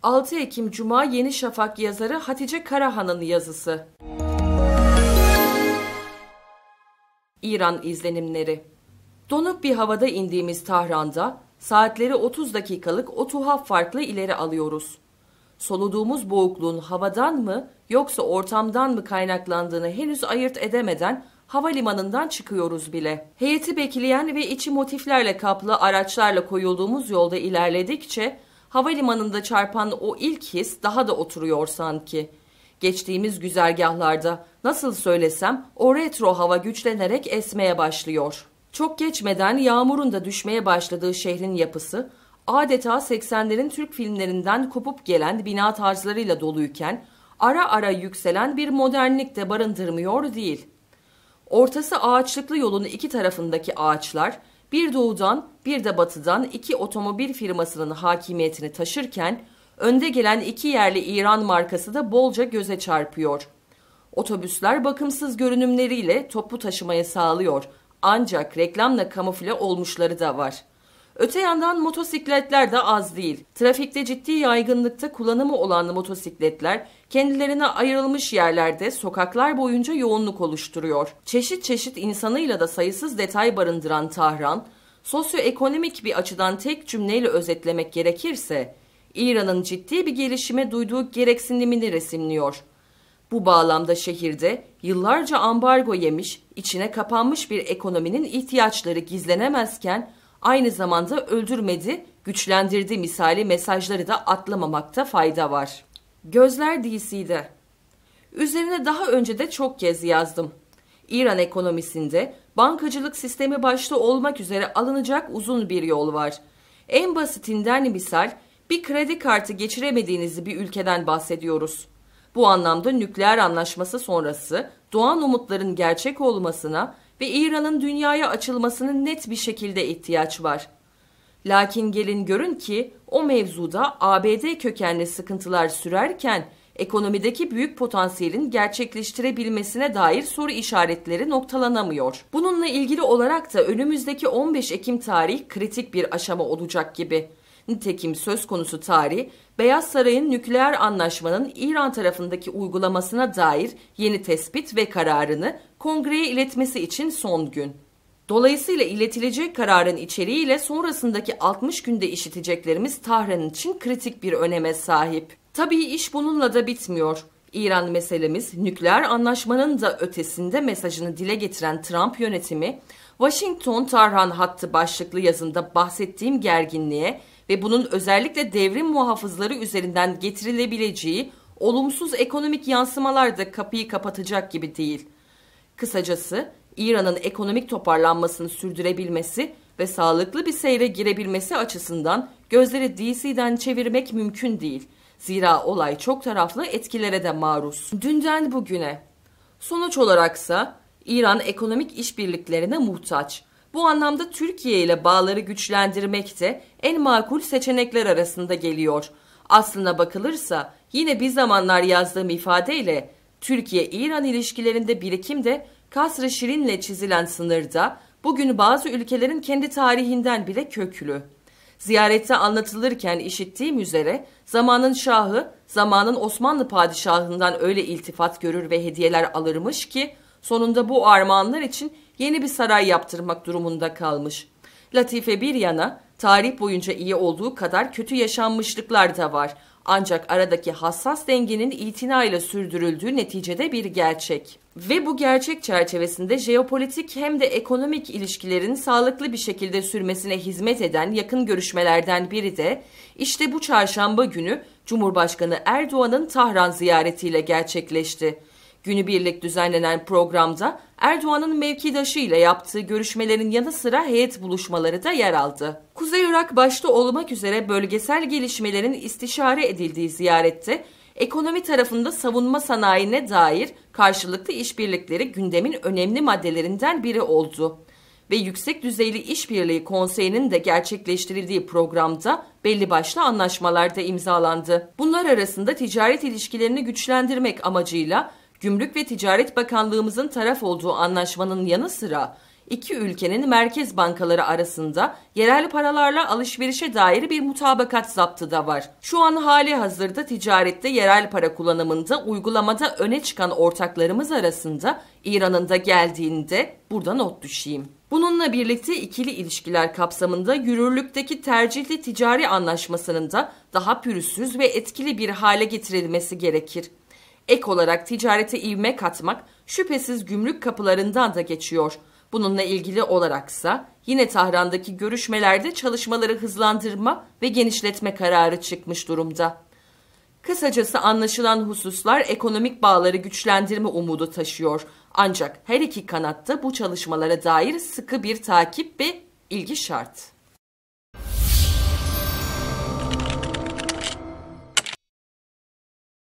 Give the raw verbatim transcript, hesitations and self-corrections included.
altı Ekim Cuma Yeni Şafak yazarı Hatice Karahan'ın yazısı. İran izlenimleri. Donuk bir havada indiğimiz Tahran'da saatleri otuz dakikalık o tuhaf farklı ileri alıyoruz. Soluduğumuz boğukluğun havadan mı yoksa ortamdan mı kaynaklandığını henüz ayırt edemeden havalimanından çıkıyoruz bile. Heyeti bekleyen ve içi motiflerle kaplı araçlarla koyulduğumuz yolda ilerledikçe havalimanında çarpan o ilk his daha da oturuyor sanki. Geçtiğimiz güzergahlarda nasıl söylesem o retro hava güçlenerek esmeye başlıyor. Çok geçmeden yağmurun da düşmeye başladığı şehrin yapısı adeta seksenlerin Türk filmlerinden kopup gelen bina tarzlarıyla doluyken ara ara yükselen bir modernlik de barındırmıyor değil. Ortası ağaçlıklı yolun iki tarafındaki ağaçlar bir doğudan bir de batıdan iki otomobil firmasının hakimiyetini taşırken önde gelen iki yerli İran markası da bolca göze çarpıyor. Otobüsler bakımsız görünümleriyle toplu taşımayı sağlıyor ancak reklamla kamufle olmuşları da var. Öte yandan motosikletler de az değil. Trafikte ciddi yaygınlıkta kullanımı olan motosikletler kendilerine ayrılmış yerlerde sokaklar boyunca yoğunluk oluşturuyor. Çeşit çeşit insanıyla da sayısız detay barındıran Tahran, sosyoekonomik bir açıdan tek cümleyle özetlemek gerekirse, İran'ın ciddi bir gelişime duyduğu gereksinimini resimliyor. Bu bağlamda şehirde yıllarca ambargo yemiş, içine kapanmış bir ekonominin ihtiyaçları gizlenemezken, aynı zamanda öldürmedi, güçlendirdi misali mesajları da atlamamakta fayda var. Gözler D C'de. Üzerine daha önce de çok kez yazdım. İran ekonomisinde bankacılık sistemi başta olmak üzere alınacak uzun bir yol var. En basitinden misal bir kredi kartı geçiremediğiniz bir ülkeden bahsediyoruz. Bu anlamda nükleer anlaşması sonrası doğan umutların gerçek olmasına ve İran'ın dünyaya açılmasının net bir şekilde ihtiyaç var. Lakin gelin görün ki o mevzuda A B D kökenli sıkıntılar sürerken ekonomideki büyük potansiyelin gerçekleştirebilmesine dair soru işaretleri noktalanamıyor. Bununla ilgili olarak da önümüzdeki on beş Ekim tarihi kritik bir aşama olacak gibi. Nitekim söz konusu tarih, Beyaz Saray'ın nükleer anlaşmanın İran tarafındaki uygulamasına dair yeni tespit ve kararını kongreye iletmesi için son gün. Dolayısıyla iletilecek kararın içeriğiyle sonrasındaki altmış günde işiteceklerimiz Tahran için kritik bir öneme sahip. Tabii iş bununla da bitmiyor. İran meselemiz nükleer anlaşmanın da ötesinde mesajını dile getiren Trump yönetimi, Washington-Tahran hattı başlıklı yazımda bahsettiğim gerginliğe ve bunun özellikle devrim muhafızları üzerinden getirilebileceği olumsuz ekonomik yansımalar da kapıyı kapatacak gibi değil. Kısacası İran'ın ekonomik toparlanmasını sürdürebilmesi ve sağlıklı bir seyre girebilmesi açısından gözleri D C'den çevirmek mümkün değil. Zira olay çok taraflı etkilere de maruz. Dünden bugüne. Sonuç olaraksa İran ekonomik işbirliklerine muhtaç. Bu anlamda Türkiye ile bağları güçlendirmek de en makul seçenekler arasında geliyor. Aslına bakılırsa yine bir zamanlar yazdığım ifadeyle Türkiye-İran ilişkilerinde birikim de Kasr-ı Şirin'le çizilen sınırda bugün bazı ülkelerin kendi tarihinden bile köklü. Ziyarette anlatılırken işittiğim üzere zamanın şahı zamanın Osmanlı padişahından öyle iltifat görür ve hediyeler alırmış ki sonunda bu armağanlar için yeni bir saray yaptırmak durumunda kalmış. Latife bir yana tarih boyunca iyi olduğu kadar kötü yaşanmışlıklar da var. Ancak aradaki hassas dengenin itinayla sürdürüldüğü neticede bir gerçek. Ve bu gerçek çerçevesinde jeopolitik hem de ekonomik ilişkilerin sağlıklı bir şekilde sürmesine hizmet eden yakın görüşmelerden biri de işte bu çarşamba günü Cumhurbaşkanı Erdoğan'ın Tahran ziyaretiyle gerçekleşti. Günübirlik düzenlenen programda Erdoğan'ın mevkidaşı ile yaptığı görüşmelerin yanı sıra heyet buluşmaları da yer aldı. Kuzey Irak başta olmak üzere bölgesel gelişmelerin istişare edildiği ziyarette ekonomi tarafında savunma sanayine dair karşılıklı işbirlikleri gündemin önemli maddelerinden biri oldu. Ve Yüksek Düzeyli İşbirliği Konseyi'nin de gerçekleştirildiği programda belli başlı anlaşmalar da imzalandı. Bunlar arasında ticaret ilişkilerini güçlendirmek amacıyla Gümrük ve Ticaret Bakanlığımızın taraf olduğu anlaşmanın yanı sıra İki ülkenin merkez bankaları arasında yerel paralarla alışverişe dair bir mutabakat zaptı da var. Şu an hali hazırda ticarette yerel para kullanımında uygulamada öne çıkan ortaklarımız arasında İran'ın da geldiğinde burada not düşeyim. Bununla birlikte ikili ilişkiler kapsamında yürürlükteki tercihli ticari anlaşmasının da daha pürüzsüz ve etkili bir hale getirilmesi gerekir. Ek olarak ticarete ivme katmak şüphesiz gümrük kapılarından da geçiyor. Bununla ilgili olaraksa yine Tahran'daki görüşmelerde çalışmaları hızlandırma ve genişletme kararı çıkmış durumda. Kısacası anlaşılan hususlar ekonomik bağları güçlendirme umudu taşıyor. Ancak her iki kanatta bu çalışmalara dair sıkı bir takip ve ilgi şart.